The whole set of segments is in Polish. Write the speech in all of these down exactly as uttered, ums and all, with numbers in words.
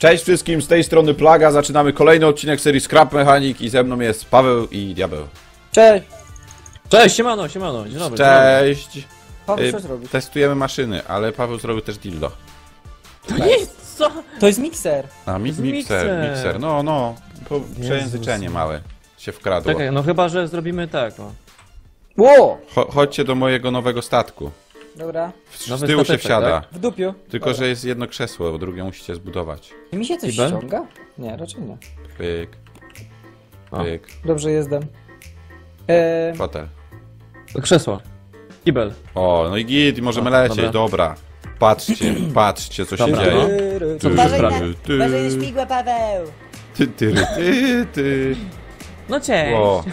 Cześć wszystkim, z tej strony Plaga, zaczynamy kolejny odcinek serii Scrap Mechanic i ze mną jest Paweł i Diabeł. Cześć! Cześć, siemano, siemano, dzień dobry. Cześć! Paweł, Y, co zrobisz? Testujemy maszyny, ale Paweł zrobił też dildo. To nie jest co? To jest mikser! A, mi jest mikser, mikser. mikser, no, no. Po przejęzyczenie małe się wkradło. Czekaj, no chyba, że zrobimy tak, o. Ło! Cho chodźcie do mojego nowego statku. Dobra. W, Nowy z tyłu się stateczek, wsiada. tak? W dupiu. Tylko, Dobra. że jest jedno krzesło, bo drugie musicie zbudować. I mi się coś Kibel? ściąga? Nie, raczej nie. Pyk, O. pyk, Dobrze jestem. Eee, fotel. Do krzesła. Kibel. O, no i git, i możemy O, lecieć, dobra. dobra. Patrzcie, patrzcie, co się Dobra, dzieje. no. tyry, Co Ty, byś Uważaj prawie? na, ty, uważaj na śmigła, Paweł! ty, ty, ty, ty. No cześć. O.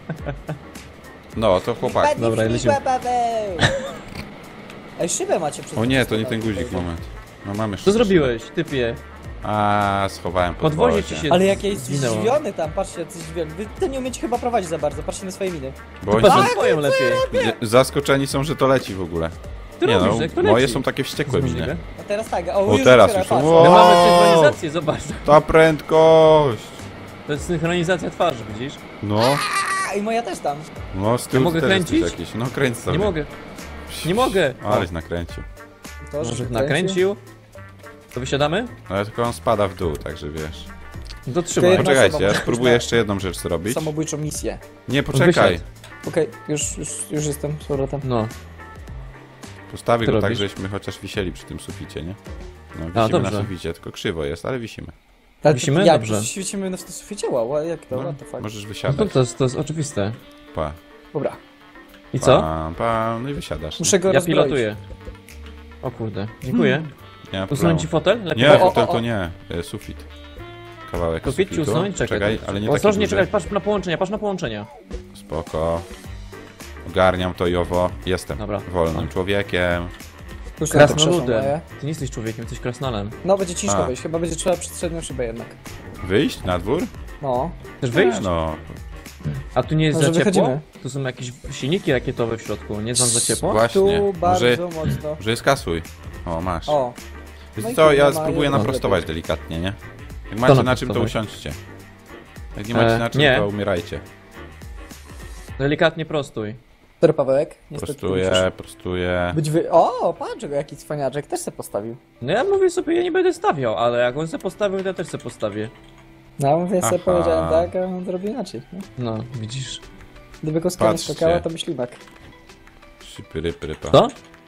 No, to chłopak. Padnij Dobra, w śmigła, lecimy. Paweł! Ej, szybę macie przed O nie, to nie ten guzik, moment. No mamy Co zrobiłeś, typie? A, schowałem pod Podwozie ci się Ale jak ja jest zwinęło. zdziwiony tam, patrzcie, jacyś zdziwiony. Wy to nie umiecie chyba prowadzić za bardzo, patrzcie na swoje miny. Bo Ty oni patrz są na swoją lepiej. zaskoczeni są, że to leci w ogóle. Ty Nie robisz, no, jak to moje leci. są takie wściekłe To jest miny. możliwe? A teraz tak, o, O, już teraz otwiera, już są. patrz. O! My mamy synchronizację, zobacz. Ta prędkość! To jest synchronizacja twarzy, widzisz? No, A, i moja też tam. no z tyłu mogę też jesteś kręcić? jakiś. No kręć sobie. Nie mogę. Nie mogę. Aleś nakręcił. To, Może że nakręcił. To wysiadamy? Ale tylko on spada w dół, także wiesz. No to To trzymaj. jedna Poczekajcie, osoba ja może spróbuję pójść jeszcze jedną rzecz zrobić. Samobójczą misję. Nie, poczekaj. Wysiadł. Okej, już, już, już jestem z powrotem. No. Postawię Co go tak, robisz? żeśmy chociaż wisieli przy tym suficie, nie? No, wisimy na dobrze. suficie, tylko krzywo jest, ale wisimy. Ale Wisimy? to, jak, Dobrze. Świecimy na suficie, wow, a jak to, No, what the fuck. możesz No to, wysiadać. to, jest, to jest oczywiste. Pa. Dobra, I co? Pam, pam, no i wysiadasz. muszę go Ja rozbroić. pilotuję. O kurde, dziękuję. Nie ma Usunąć problemu. ci fotel? Lepiej. Nie, O, o, fotel o. to nie. E, Sufit. Kawałek Sufit ci sufitu. usunąć? Czekaj. Czekaj, ale nie Ostrożnie, taki czekaj, duży. patrz na połączenia, patrz na połączenia. Spoko. Ogarniam to i owo. Jestem Dobra. wolnym człowiekiem. Już na to krzesło Krasnoludem. moje. Ty nie jesteś człowiekiem, jesteś krasnolem. No, będzie ciężko A. wyjść, chyba będzie trzeba przez przednią szybę jednak. Wyjść na dwór? No, Chcesz wyjść? No. A tu nie jest Może za ciepło? wychodzimy. Tu są jakieś silniki rakietowe w środku, nie jest wam za ciepło? Właśnie. tu bardzo Może, mocno. może skasuj. O, masz. O, Wiesz no i co, ja kurde, ma spróbuję jedno naprostować lepiej. delikatnie, nie? Jak macie na czym, to naprostować? usiądźcie. Jak nie macie E, na czym, nie. to umierajcie. Delikatnie prostuj. który Pawełek? Niestety Prostuję, musisz prostuję. Być wy... O, patrz, jaki cwaniaczek, też se postawił. No ja mówię sobie, ja nie będę stawiał, ale jak on se postawił, to ja też se postawię. No, mówię sobie, Aha. powiedziałem tak, a on zrobił inaczej. Nie? No, widzisz. Gdyby kostka nie Patrzcie. skakała, to by ślimak. Szypy, rypa. Co?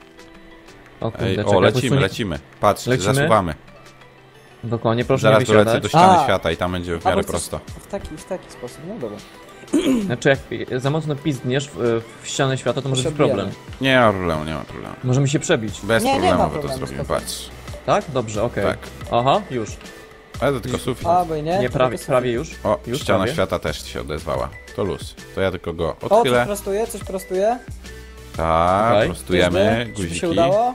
O kurde, Ej, czekaj, o, lecimy, usuń- lecimy. Patrz, Lecimy? zasuwamy. Dokładnie, proszę Zaraz nie dolecę wysiadać. do ściany A. świata i tam będzie w A, miarę bo chcesz- prosto. W taki, w taki sposób, no dobra. Znaczy jak za mocno pizdniesz w, w ścianę świata, to może się być problem. odbijamy. Nie ma problemu, nie ma problemu. Możemy się przebić. Bez Nie, nie problemu ma bo to problemu, zrobimy, spoko. patrz. Tak? Dobrze, okej. Tak. Aha, już. Ale to tylko sufit. A, bo i nie? Nie, to prawie, tylko prawie już. O, Już ściana prawie. świata też się odezwała. To luz. To ja tylko go O, coś odchylę. prostuje, coś prostuje. Tak, Okej. prostujemy, Czyżby? Czy guziki. się udało?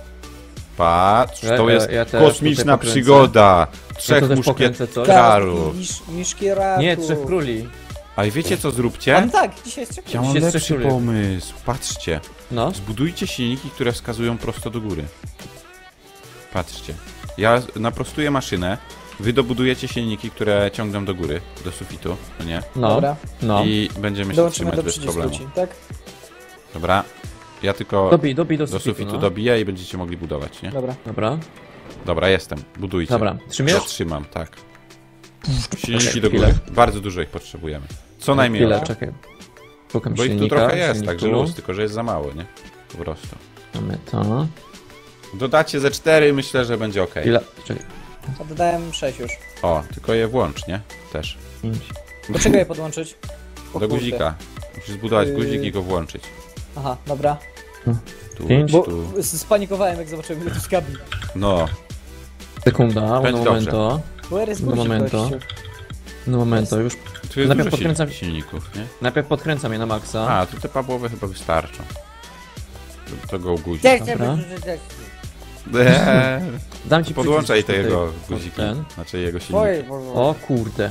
Patrz, Ja- to ja- jest ja teraz kosmiczna tutaj pokręcę. przygoda. Trzech Ja tu też pokręcę coś. muszkietarów. Misz, miszki raku. Nie, trzech króli. A i wiecie co A zróbcie? no tak, dzisiaj jest trzech Ja mam Dzisiaj jest lepszy trzech króli. pomysł. Patrzcie. No. Zbudujcie silniki, które wskazują prosto do góry. Patrzcie. Ja naprostuję maszynę. Wy dobudujecie silniki, które ciągną do góry, do sufitu, no nie? No. Dobra, No. I będziemy się dołączymy trzymać do bez przycisku problemu. ci, tak? Dobra. Ja tylko Dobij, dobij do do sufitu, sufitu no. dobiję i będziecie mogli budować, nie? Dobra. Dobra. Dobra, jestem. Budujcie. Dobra. Trzymiesz? Ja trzymam, tak. Silniki Okej, do góry. chwilę. Bardzo dużo ich potrzebujemy. Co najmniej. Chwilę, osiem. czekaj. Szukam Bo ich tu silnika, trochę jest, silniku. także luz, tylko że jest za mało, nie? Po prostu. Mamy to. Dodacie ze cztery, myślę, że będzie ok. Chwila, czekaj. Oddałem sześć już. O, tylko je włącz, nie? Też. Pięć. Do czego je podłączyć? O Do kurde. guzika. Musisz zbudować Yy. guzik i go włączyć. Aha, dobra. Tu, Pięć. Bo tu. s- spanikowałem, jak zobaczyłem, ile tu jest kabli. No. Sekunda, un Będzie momento. Where is Do guzik, momentu. gościu? Un momento, już. Tu jest Najpierw dużo podkręcam- sil- silników, nie? Najpierw podkręcam je na maksa. A, tu te pabłowe chyba wystarczą. Żeby to go uguzić. Też, Dobra. też, też, też. Eee, Dam ci Podłączaj przycisk te jego tutaj pod guziki. ten. Znaczy jego silniki. Oj, Boże. O kurde.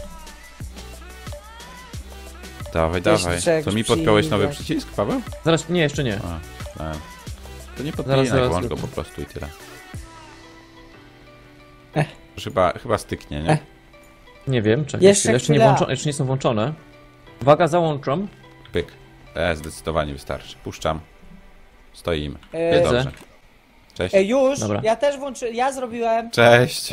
Dawaj, Też dawaj. trzeba To mi jakoś podpiąłeś nowy przyjmować. przycisk, Paweł? Zaraz, nie, jeszcze nie. A, myślałem. To nie Zaraz, podpinaj, zaraz włącz go zróbmy. po prostu i tyle. Chyba, chyba styknie, nie? Eh. Nie wiem, czekaj. Jeszcze Jeszcze, jeszcze, nie chwila. włączo... jeszcze nie są włączone. Uwaga, załączam. Pyk. E, zdecydowanie wystarczy. Puszczam. Stoimy. E, Jest Widzę. dobrze. Cześć. Ej, już, Dobra. ja też włączy, ja zrobiłem. Cześć.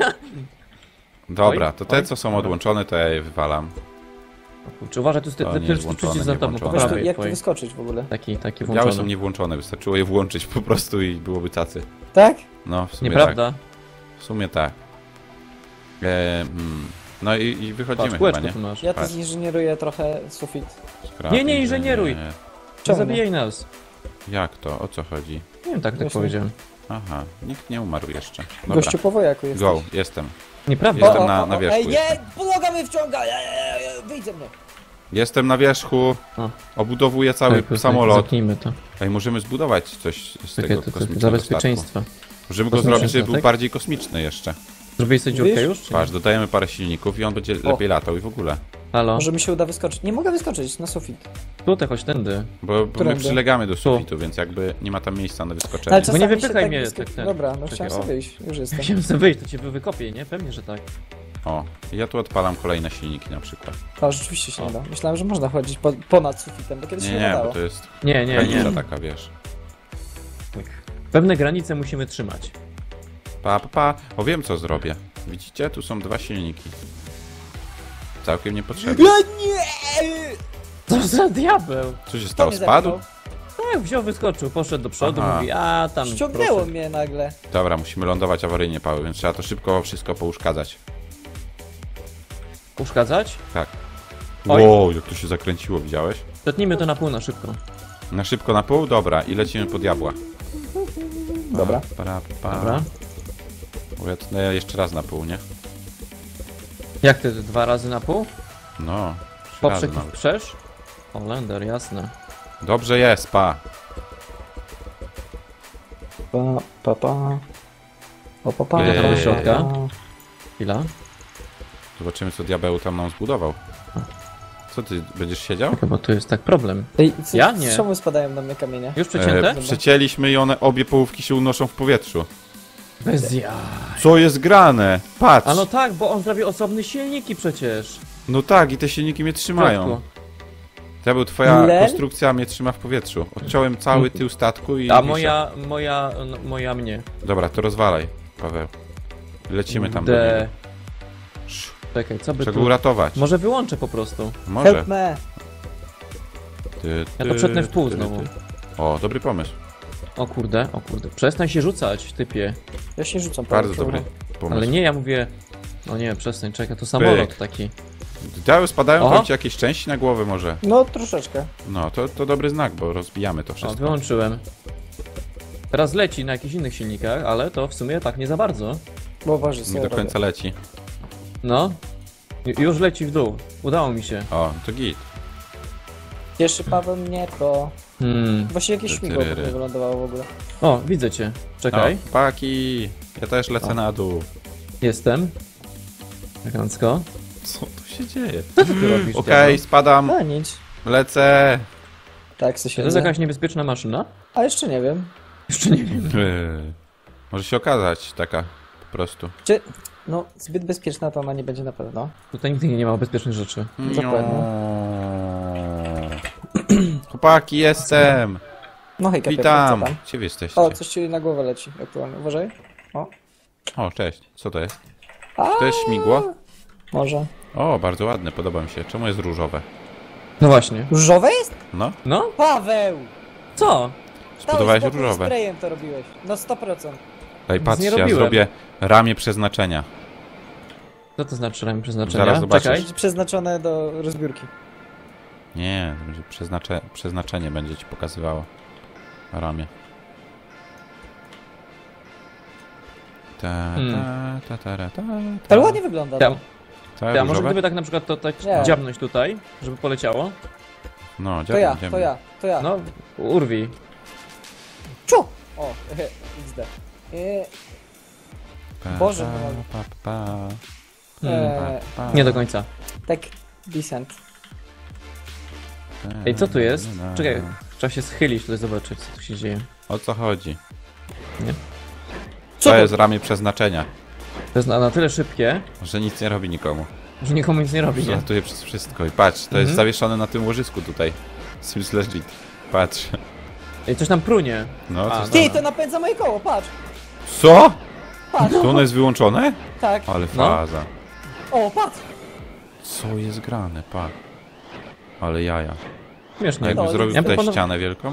Dobra, Oj, to te, oj. co są odłączone, to ja je wywalam. O kurczę, uważaj, tu jest To ten nie ten jest pierwszy włączone, przycisk za nie tobą, po włączone. Wiesz, tu, prawej jak tu twojej. wyskoczyć w ogóle? Taki, taki Białe włączony. są niewłączone, wystarczyło je włączyć po prostu i byłoby tacy. Tak? No, w sumie Nieprawda? tak. W sumie tak. E, mm. No i, i wychodzimy Patrz, chyba, kółeczko nie? tu masz. Ja to Patrz. zinżynieruję trochę sufit. Spraw Nie, nie inżynieruj. inżynier- Nie Czemu? zabijaj nas. Jak to? O co chodzi? Nie wiem, tak, tak Właśnie. powiedziałem. Aha, nikt nie umarł jeszcze. Dobra, Gościu po wojaku jest. go, jestem. Nieprawda? Jestem na- na wierzchu Ej, nie, jestem. podłoga mnie wciąga, ej, ej, ej, wyjdź ze mnie. Jestem na wierzchu, O. obudowuję cały Tak, samolot. Zapnijmy to. Ej, możemy zbudować coś z Czekaj, tego to, to, to kosmicznego dla statku. bezpieczeństwa. Możemy go Kosmiczny zrobić, żeby był statek? bardziej kosmiczny jeszcze. Zrobiłeś sobie dziurkę Wiesz? już? czy nie? Patrz, dodajemy parę silników i on będzie O. lepiej latał i w ogóle. Halo? Może mi się uda wyskoczyć. Nie mogę wyskoczyć na sufit. Tutaj, chodź tędy. Bo, bo my Którędy? przylegamy do sufitu, więc jakby nie ma tam miejsca na wyskoczenie. Ale Tylko nie czasami się wypychaj tak mnie, wysko- tak ten. Dobra, no Czekaj, chciałem o. sobie wyjść. Już jestem. Chciałem sobie wyjść, to cię wy- wykopię, nie? Pewnie, że tak. O, i ja tu odpalam kolejne silniki na przykład. A, rzeczywiście się O. nie da. Myślałem, że można chodzić po, ponad sufitem, bo kiedyś Nie, się nie nie, bo dało. to jest Nie, nie, nie. granica taka, wiesz. Pewne granice musimy trzymać. Pa, pa, pa. O, wiem co zrobię. Widzicie? Tu są dwa silniki. Całkiem niepotrzebne. Ja nie! Co za diabeł? Co się Kto stało? mnie Spadł? zepchnął? Tak, wziął, wyskoczył, poszedł do przodu, Aha. mówi, a tam Ściągnęło proszę. mnie nagle. Dobra, musimy lądować awaryjnie, Paweł, więc trzeba to szybko wszystko pouszkadzać. Uszkadzać? Tak. Oj. Wow, jak to się zakręciło, widziałeś? Zetnijmy to na pół na szybko. Na szybko na pół? Dobra, i lecimy po diabła. Dobra. Pa, pa, pa. Dobra. Bo ja tnę jeszcze raz na pół, nie? Jak ty, dwa razy na pół? No. trzy Poprzek razy i nawet. wprzesz? Holender, jasne. Dobrze jest, pa. Pa, pa, pa. O, pa, pa, Eee. pa, Do środka. pa. Chwila. Zobaczymy, co diabeł tam nam zbudował. Co ty, będziesz siedział? Czekaj, bo tu jest tak problem. Ej, co, Ja nie. Czemu spadają na mnie kamienie? Już przecięte? E, przecięliśmy i one, obie połówki się unoszą w powietrzu. Bez ja. Co jest grane? Patrz! A no tak, bo on zrobił osobne silniki przecież. No tak, i te silniki mnie trzymają. Diabeł, twoja Lel? konstrukcja mnie trzyma w powietrzu. Odciąłem cały tył statku i... A i moja, moja, no, moja mnie. się- Dobra, to rozwalaj, Paweł. Lecimy tam do De... niego. Sz, Czekaj, co by Trzeba go tu... uratować. Może wyłączę po prostu. Może. Help me! Ty, Ja ty, to przetnę w pół ty, znowu. ty. O, dobry pomysł. O kurde, o kurde. Przestań się rzucać, typie. Ja się rzucam. Bardzo Paweł, dobry pomysł. Ale nie, ja mówię... No nie, przestań, czekaj, to samolot Pyk. taki. Diabeł, spadają Oho. tam ci jakieś części na głowę może? No, troszeczkę. No, to, to dobry znak, bo rozbijamy to O, wszystko. wyłączyłem. Teraz leci na jakichś innych silnikach, ale to w sumie tak nie za bardzo. Bo waży Nie sobie do końca leci. No. Ju- Już leci w dół. Udało mi się. O, to git. Cieszy Paweł mnie to... Hmm. Właśnie jakieś Ty, śmigło ty, ty. nie wylądowało w ogóle. O, widzę cię. Czekaj. O, paki! Ja też lecę O. na dół. Jestem. Elegancko. Co tu się dzieje? Co ty tu robisz? Okej, Diabeł? spadam, No nic. lecę. Tak, co Czy się to jest jakaś niebezpieczna maszyna? A jeszcze nie wiem. Jeszcze nie wiem. Eee, Może się okazać taka po prostu. Czy... No, zbyt bezpieczna to ona nie będzie na pewno. Tutaj nigdy nie ma bezpiecznych rzeczy. Dokładnie. Chłopaki, jestem! No hejka, Piotr, Witam! co tam? Gdzie wy jesteście? O, coś ci na głowę leci aktualnie. Uważaj. O. O, cześć. Co to jest? A, Czy to jest śmigło? Może. O, bardzo ładne, podoba mi się. Czemu jest różowe? No właśnie. Różowe jest? No, No? Paweł! Co? spodobałeś Dałeś różowe. sprayem to robiłeś. No sto procent. Daj, nie patrzcie, ja robiłem. zrobię ramię przeznaczenia. Co to znaczy ramię przeznaczenia? Zaraz zobaczysz. Czekaj. Będzie przeznaczone do rozbiórki. Nie, to będzie przeznacze... przeznaczenie będzie ci pokazywało. Ramię. Ta, Hmm. ta, ta, ta, ta, ta, Ale ładnie wygląda. Ja, to. Ta, ja może różowe? gdyby tak na przykład to tak Nie. dziabnąć tutaj, żeby poleciało. No, To ja, dziabnij, to ja, to ja. No, urwij. Czu! O, X D. E, Pa, Boże, pa, no. pa, pa, Hmm. e, pa, Nie do końca. tak, decent. pa, Ej, co tu jest? na, na. Czekaj, trzeba się schylić tutaj zobaczyć, co tu się dzieje. O co chodzi? Nie? Co To to? jest ramię przeznaczenia. To jest na, na tyle szybkie, Że nic nie robi nikomu. że nikomu nic nie robi, nie? Przelatuje przez wszystko i patrz, to jest Mhm. zawieszone na tym łożysku tutaj. Sims legit. Patrz. Ej, coś tam prunie. No, A, coś Ty, tam. to napędza moje koło, patrz. Co? Patrz. To ono jest wyłączone? Tak. Ale No. faza. O, patrz. Co jest grane, pa. Ale jaja. Śmiesznie. Jakbym No, zrobił ja tutaj proponow- ścianę wielką.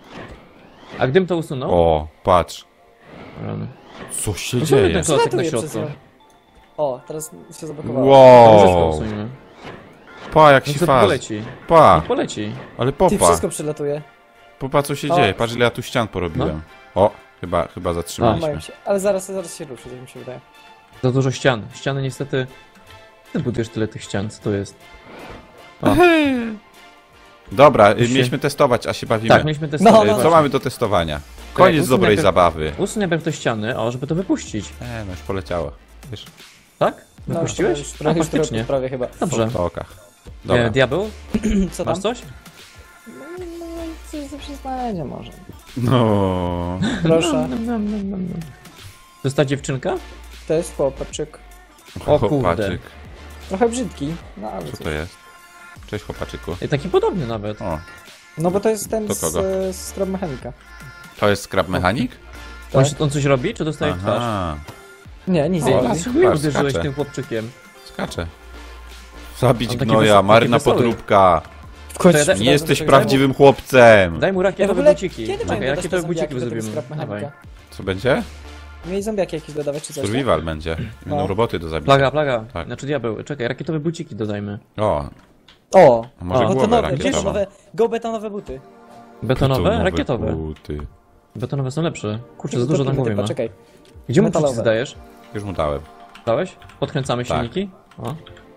A gdybym to usunął? O, patrz. Rany. Co się No co wy dzieje? ten klocek na Przelatuje przez środku? nią. O, teraz się zablokowało. To wszystko Wow. usuniemy. Pa, jak Niech się to faz. poleci. Pa, Niech poleci. ale Ty, popa. wszystko przelatuje. Popa, co się O. dzieje. Patrz, ile ja tu ścian porobiłem. O, chyba, chyba No, zatrzymaliśmy. mają się. Ale zaraz, zaraz się ruszy, tak mi się wydaje. Za dużo ścian. Ściany niestety... Ty budujesz tyle tych ścian, co to jest? O. Dobra, y, Już się- mieliśmy testować, a się bawimy. Tak, mieliśmy testować. No, Y, no, Co właśnie. mamy do testowania? Koniec usuń dobrej najpierw- zabawy. Usuń najpierw te ściany, o, żeby to wypuścić. E, no już poleciało. Wiesz, Tak? No, Wypuściłeś? już A, trochę, już trochę faktycznie. prawie chyba. Dobrze. po okach. E, Dobra. diabeł, Co tam? masz coś? No, coś zawsze znajdzie może. No. Proszę. Nom, nom, nom, nom, nom. To jest ta dziewczynka? To jest chłopaczyk. O kurde. Chłopaczyk. Trochę brzydki, no ale Co cóż. to jest? Cześć chłopaczyku. Ej, taki podobny nawet. O, No bo to jest ten Do z, kogo? z Scrap Mechanika. to jest Scrap Mechanik? On, Tak. się- on coś robi, czy dostaje w twarz? Aha, Nie, nic Ej, nie O, ma. dlaczego mnie patrz, uderzyłeś skacze. tym chłopczykiem? skacze. Zabić On taki gnoja, wysoki, marna taki wesoły. podróbka. W końcu To ja- Nie jesteś daj prawdziwym chłopcem. Daj mu Ja w rakietowe ogóle, buciki. kiedy Czekaj, mają rakietowe buciki do tego zrobimy. Scrap Dawaj. Mechanika? Co będzie? Mieli zombiaki jakieś dodawać czy coś? Survival będzie. Będą No. roboty do zabicia. Plaga, plaga. Tak. Znaczy diabeł. Czekaj, rakietowe buciki dodajmy. O, O! a może O, głowę Betonowe, bierz rakietową. nowe, go betonowe buty. Betonowe? Betonowe Rakietowe. buty. Betonowe są lepsze. Kurczę, za To dużo na typa, głowie ma. Czekaj. Gdzie mu Metalowe. przycisk dajesz? Już mu dałem. Dałeś? Podkręcamy Tak. silniki? O.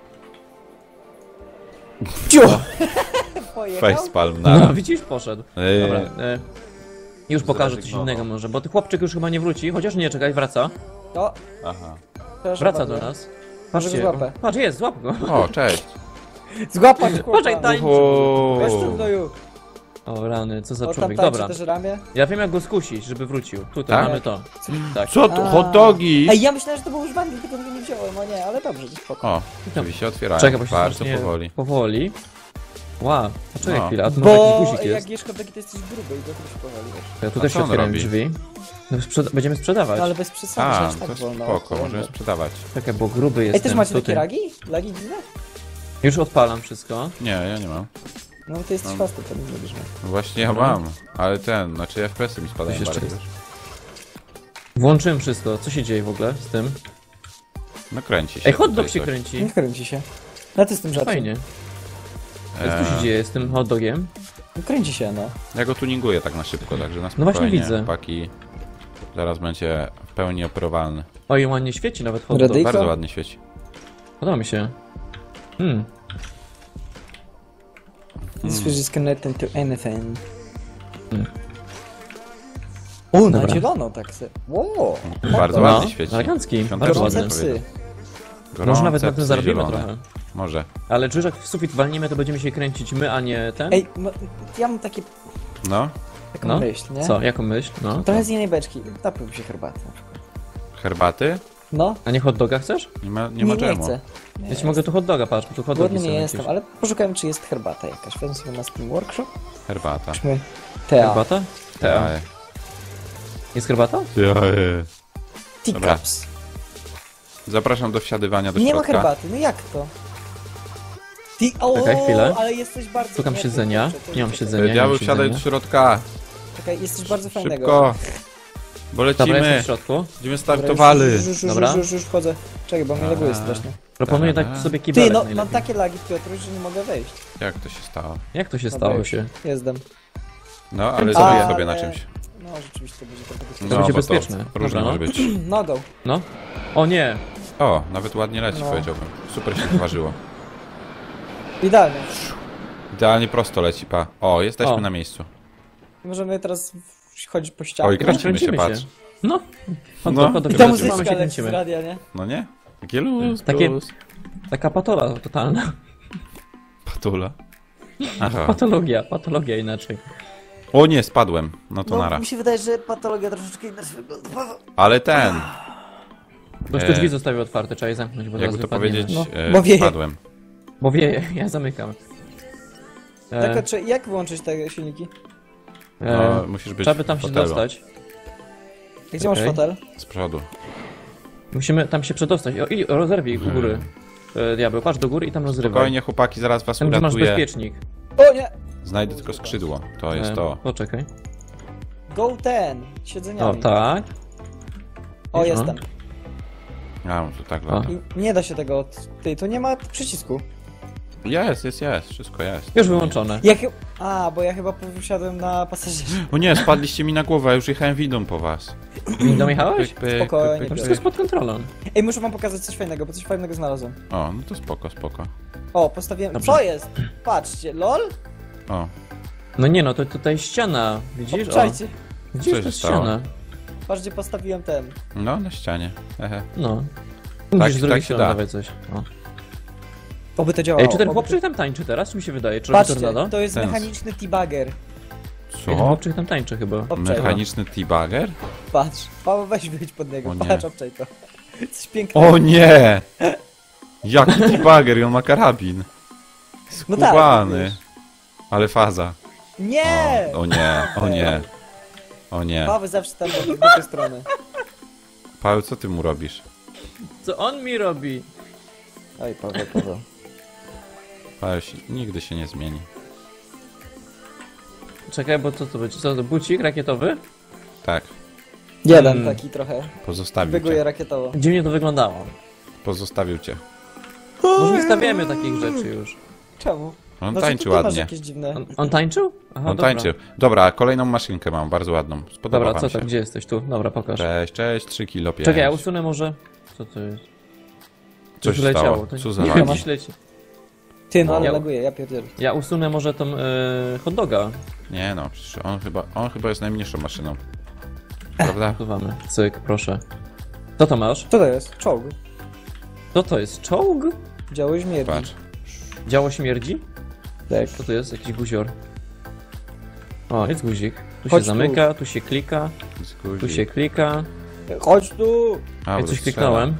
Ciu! Pojechał? Facepalm na. No, widzisz, poszedł. Ej, Dobra. E, już pokażę coś Zrezygnował. innego może, bo ty chłopczyk już chyba nie wróci, chociaż nie, czekaj, wraca. O, Aha. proszę Wraca bardzo. do nas. Może go Patrzcie, złapę. patrz, jest, złap go. O, cześć. Złapać chłopa. Patrzaj, daj. Uhu. Weź tu gnoju. O rany, co za O, tam człowiek. tańczy Dobra, też ramię. ja wiem jak go skusić, żeby wrócił. Tutaj Tak? mamy to. Tak. Co to? A. Hot dogi? Ej, ja myślałem, że to był już bandit, tylko go nie wziąłem, o nie, ale dobrze, spoko. O, drzwi się otwierają. Czekaj, bo się Bardzo zacznie powoli. Powoli. Wow, poczekaj No. chwilę, a tu może jakiś Bo guzik jak jest. jesz hot dogi, to jesteś gruby i do tego się powoli, wiesz. Ja tu A też co się on otwierają robi? drzwi. No, sprzeda będziemy sprzedawać. No ale bez przesady, A, że aż to tak jest wolno. spoko, możemy sprzedawać. Czekaj, bo gruby jest. Ej, też macie takie ragi? Lagi dziwne? Już odpalam wszystko. Nie, ja nie mam. No ty jesteś fasty, to nie zrobisz. Właśnie ja No. mam, ale ten, znaczy F P S-y mi spadają Coś jeszcze bardziej, jest. wiesz. Włączyłem wszystko. Co się dzieje w ogóle z tym? No kręci się. Ej, hot tutaj dog się coś. kręci. Nie kręci się. No ty z tym rzadkim. Fajnie. Co się Eee, dzieje z tym hot dogiem? No, kręci się, no. Ja go tuninguję tak na szybko, także na No właśnie spokojnie, widzę. chłopaki. Zaraz będzie w pełni operowalny. Oj, ładnie świeci nawet hot dog. Ready? Bardzo Tylko? ładnie świeci. Podoba mi się. Hmm. This fish is connected to anything. Hmm. O, na Dobra. zielono tak se. Wow. Bardzo No, ładnie świeci. elegancki, Świątecznie bardzo Gorące ładny. psy. Gorące Może nawet na tym psy zarobimy zielone. trochę. Może. Ale czy jak w sufit walniemy, to będziemy się kręcić my, a nie ten? Ej, no, ja mam takie, No, taką No. myśl, nie? Co, jaką myśl? No. Trochę z innej beczki. Napiłbym się herbaty na przykład. herbaty? No, A nie hot doga chcesz? Nie ma, nie nie, ma nie, czemu. chcę. Nie, Ja ci mogę tu hot doga, patrz, bo tu hot dogi Głodny są nie jakieś. jestem, ale poszukałem, czy jest herbata jakaś. Wezmę sobie na Steam Workshop. Herbata. Weźmy Tea. Herbata? Tea. Jaje. Jest herbata? Jaje. Teacups. Zapraszam do wsiadywania do Nie ma środka. herbaty, no jak to? Ty, o, Czekaj chwilę. ale jesteś bardzo... Szukam nie, siedzenia. kurczę, to Nie mam czekaj, siedzenia. nie Diabeł, mam wsiadaj do siedzenia. środka. Czekaj, jesteś bardzo fajnego. Szybko. Bo Dobra, jestem lecimy. w środku. Będziemy Dobra, startowali. Już, już, już, Dobra. już, już, już wchodzę. Czekaj, bo mnie laguje A. strasznie. Proponuję Dobra. dać sobie Ty, kibelek no, mam najlepiej. takie lagi, Piotruś, że nie mogę wejść. Jak to się stało? Jak to się Dobra, stało już. się? Jestem. No, ale A, zrobię ale- sobie na czymś. No, rzeczywiście to będzie trochę To bezpieczne. będzie bo bezpieczne. Różne Dobra, może być. No, go. No. O nie! O, nawet ładnie leci, No. powiedziałbym. Super się ważyło. Idealnie. Idealnie prosto leci, pa. O, jesteśmy O. na miejscu. Możemy teraz w- chodzić po ścianie. Oj, kręcimy się, Kręcimy patrz. się. No. Hot No. dog, hot dog, I ta kręcimy, muzyczka mamy się leci z kręcimy. radia, nie? No nie? Takie luz, Takie- plus. Taka patola totalna. Patula. Aha. Patologia, patologia inaczej. O nie, spadłem. No to No, nara. mi się wydaje, że patologia troszeczkę inaczej wygląda. Ale ten. Ktoś tu drzwi zostawił otwarte, trzeba je zamknąć, bo zaraz Jakby to wypadniemy. powiedzieć, No, e, bo wieje. spadłem. Bo wieje, ja zamykam. E, Tak, czy jak wyłączyć te silniki? e, No, musisz być trzeba by tam w się fotelu. dostać. Gdzie masz Okej. fotel? Z przodu. Musimy tam się przedostać. O, i rozerwij u góry. E, diabeł, patrz do góry i tam rozrywaj. Spokojnie, chłopaki, zaraz was Tam gdzie masz uratuję. bezpiecznik. O nie! Znajdę tylko skrzydło. To jest E, to. Poczekaj. Go ten! Siedzeniami. O, tak. O, No. jestem. A, to tak O. lata. I nie da się tego od... Ty, tu nie ma przycisku. Jest, jest, jest. Wszystko jest. Już wyłączone. Ja chy... A, bo ja chyba wysiadłem na pasażerze. O nie, spadliście mi na głowę, ja już jechałem windą po was. Windą jechałeś? Pyk, pyk, Spokojnie. pyk, To pyk, wszystko pyk. jest pod kontrolą. Ej, muszę wam pokazać coś fajnego, bo coś fajnego znalazłem. O, no to spoko, spoko. O, postawiłem... Dobrze. Co jest? Patrzcie, lol? O, No nie no, to tutaj ściana. Widzisz? O, Obczajcie. widzisz, Co to się jest stało? ściana. Patrz, gdzie postawiłem ten. no na ścianie. Hehe. No. Musisz tak zrobić się się da. dawaj coś. O. Oby to działało. Ej, czy ten oby chłopczyk tam tańczy teraz? Czy mi się wydaje? Czy robi Patrzcie, tornado? to jest Ten. mechaniczny debugger. Ej, ten Co? chłopczyk tam tańczy chyba. Obczaj. Mechaniczny T-Bagger? Patrz. Paweł, weź wyjdź pod niego. O nie. Patrz, obczaj to. Coś pięknego. O nie! Jaki T-Bagger i on ma karabin. No tak, Skubany. wiesz. Ale faza. Nie! O, o nie, o nie. O nie. Paweł zawsze tam do drugiej strony. Paweł, co ty mu robisz? Co on mi robi? Oj, Paweł, Paweł. Paweł się, nigdy się nie zmieni. Czekaj, bo co to będzie? Co to? Bucik rakietowy? Tak, Jeden Hmm. taki trochę. pozostawił Byguje cię. rakietowo. Dziwnie to wyglądało. Pozostawił cię. Może nie stawiamy takich rzeczy już. Czemu? On No, tańczy ty masz ładnie. jakieś dziwne... On, on tańczył? Aha, On dobra. tańczy. Dobra, kolejną maszynkę mam, bardzo ładną. Spodoba Dobra, wam co się. tam? Gdzie jesteś? Tu? Dobra, pokaż. Cześć, cześć, trzy kilo pięć. Czekaj, ja usunę może... Co to jest? Co Coś się leciało. stało? To... Co za Nie lagi? wiem, coś leci. Ty, no ale Ja- laguje, ja pierdzielę. Ja usunę może tą e, hot doga. Nie no, przecież on chyba, on chyba jest najmniejszą maszyną. Prawda? Usuwamy. Cyk, proszę. Co to masz? Co to jest? Czołg. Co to jest? Czołg? Działo śmierci. Patrz. Działo śmierdzi? Tak. Co to jest? Jakiś guzior. O, jest guzik. Tu Chodź się tu. zamyka, tu się klika, Skuzi. tu się klika. Chodź tu! A, Ja bo coś strzela. kliknąłem.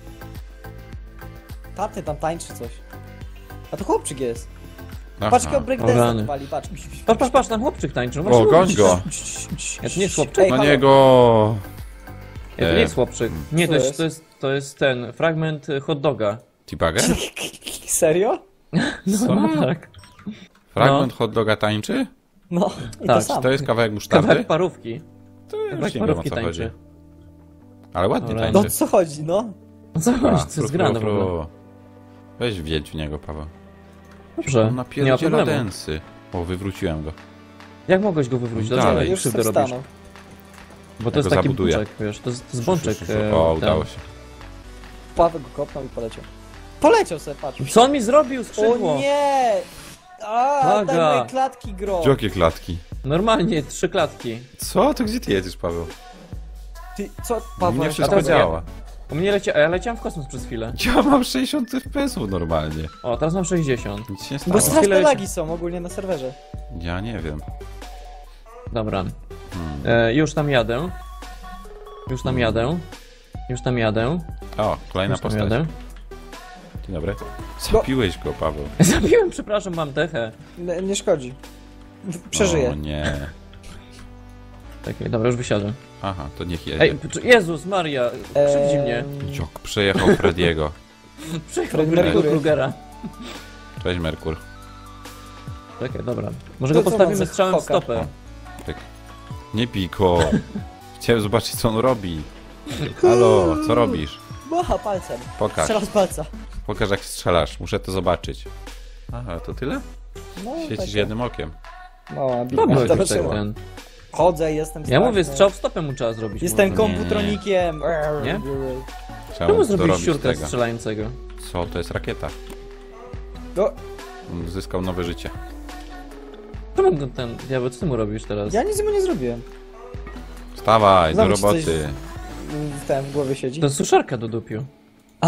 Taty tam tańczy coś. A to chłopczyk jest. Aha. Patrz, jakiego O breakdance rany. odpali, patrz. Patrz, patrz, patrz, tam chłopczyk tańczy. No O, właśnie goń mówię. go! Ja to nie jest chłopczyk. Ej, Na halo. niego! Ja, to nie jest chłopczyk. Nie, Co to jest, jest? to jest, to jest ten fragment y, hot doga. T-Bagger? Serio? Co? No tak. Fragment hot doga tańczy? No, i Tak, to sam. To jest kawałek musztardy? Kawałek parówki. To już Kawałek nie wiem o parówki co chodzi. tańczy. Ale ładnie Dobra. No tańczy. co chodzi, no? No co A, chodzi? To fru, jest grane w fru, ogóle. fru. Weź wjedź w niego, Paweł. Dobrze, On nie ma napierdziela problemu. densy. O, wywróciłem go. Jak mogłeś go wywrócić? Dalej. Dlaczego Już krzywdę sobie robisz? stanął. Bo to Ja jest go taki zabuduję. bączek, wiesz, to jest, to jest bączek. Szu, szu, szu. e, O, ten. udało się. Paweł go kopnął i poleciał. Poleciał sobie, patrz. Co on mi zrobił? Skrzydło! O nie! A, Plaga. daj moje klatki gro. Jakie klatki? Normalnie, trzy klatki. Co? To gdzie ty jedziesz, Paweł? Ty, co? Paweł, Nie jak wszystko teraz działa. U mnie lecia... a ja leciałem w kosmos przez chwilę. Ja mam sześćdziesiąt F P S-ów normalnie. O, teraz mam sześćdziesiąt. Nic się nie Bo stało. straszne Chwilę lagi są ogólnie na serwerze. Ja nie wiem. Dobra. Hmm. E, już tam jadę. Już tam jadę. Już tam jadę. O, kolejna Już tam postać. jadę. Dzień dobry. Zabiłeś go, Paweł. Zabiłem, przepraszam, mam techę. Nie, nie szkodzi. Przeżyję. O nie. Tak, dobra, już wysiadłem. Aha, to niech jedzie. Ej, czy- Jezus Maria, krzywdzi mnie. Ehm, Jok przejechał Frediego. Przejechał Fred Mercury. Krugera. Cześć, Merkur. Czekaj, dobra. Może To go co postawimy mam za strzałem w hoka? stopę. Tak. Nie pij go. Chciałem zobaczyć, co on robi. Halo, co robisz? Macha palcem. Pokaż. Strzela z palca. Pokaż, jak strzelasz. Muszę to zobaczyć. Aha, to tyle? No, Świecisz tak. jednym okiem. Mała No, bina. bo jakoś tak Zobaczyła. ten. Chodzę, jestem Ja straszny. mówię, strzał w stopę mu trzeba zrobić. Jestem może. komputronikiem. Nie? Chciałem Czemu zrobić dorobić siurkę tego. strzelającego? Co? To jest rakieta. No, On zyskał nowe życie. Czemu ten, ten diabeł, co ty mu robisz teraz? ja nic mu nie zrobiłem. Wstawaj, do Zobacz, coś- roboty. W tym w głowie siedzi. To suszarka do dupiu. A,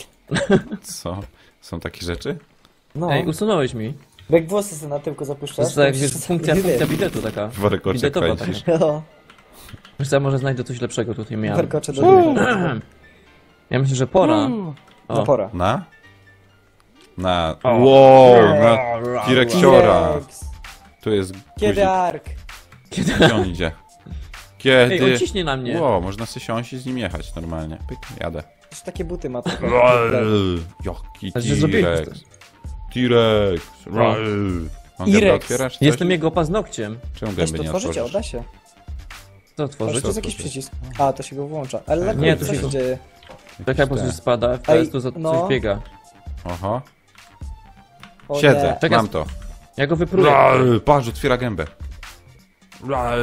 Co? Są takie rzeczy? no. Ej, usunąłeś mi. Bo jak włosy sobie na tyłku zapuszczasz... To jest tak, to wiesz, przecież- funkcja, nie funkcja wiem. biletu taka. W warkocze Bidetowa kręcisz. taka. No, Wiesz co, ja może znajdę coś lepszego tutaj miałem. warkocze do Uuu. drzwi. Ja myślę, że pora. Mm. O. No pora. Na? Na... O. Wow, na T-Rexiora. T-Rex. Tu jest Kiedy guzik. Ark? Gdzie on idzie? Ej, Kiedy? on ciśnie na mnie. Wow, można sobie siąść i z nim jechać normalnie. Pyk, jadę. Już takie buty ma. trochę. Jaki Ale że zrobiłeś T-Rex. T-Rex. Mam T-Rex. gębę otwierasz? Coś? Jestem jego paznokciem. Czemu Weź gęby to nie tworzycie, otworzysz? odda się. Co Może otworzyć? to jest jakiś przycisk. A, to się go włącza. Ale Tak, na nie, co to się się- dzieje? Czekaj, po te. prostu spada, Ej, teraz tu za no. coś biega. Oho. O Siedzę, nie. Czekaj, mam to. Ja go wypruję. Ral, patrz, otwiera gębę. Ral.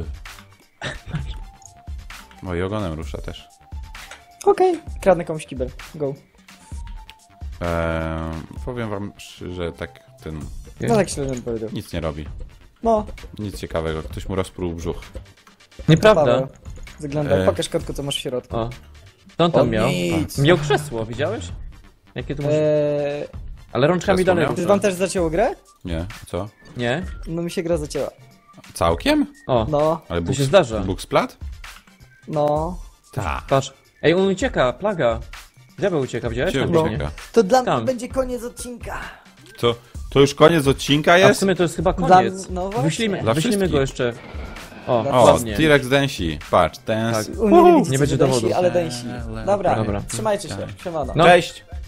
Moim ogonem rusza też. Okej, kradnę komuś kibel. Go. Eee, powiem wam, że tak ten No tak średnio bym powiedział. nic nie robi. No, Nic ciekawego. Ktoś mu rozpruł brzuch. Nieprawda. Paweł. Wygląda. E. Pokaż kotku, co masz w środku. O. Co on tam O, miał? nic. Miał krzesło, widziałeś? Jakie tu może... Eee, Ale rączkami Krzesło dalej miał? czy rusza. wam też zacięło grę? Nie? Co? Nie? No mi się gra zacięła. Całkiem? O, No, Ale To Bóg, się zdarza. Bóg splat? no. Tak. patrz. Ej, on ucieka, plaga. Diabeł ucieka, widziałeś? Gdzie Tam no. biegnie. ucieka? To dla Tam. mnie będzie koniec odcinka. To, to już koniec odcinka A w jest? sumie to jest chyba Dla- koniec. no właśnie. Wyślijmy, Dla wyślijmy wszystkich. go jeszcze. O, Dla O, ładnie. T-Rex densi. Patrz, dance. Tak. U mnie nie, widzicie, Nie będzie że dęsi, dowodu. ale dęsi. Dobra, Dobra. trzymajcie się. Siemano. No. Cześć!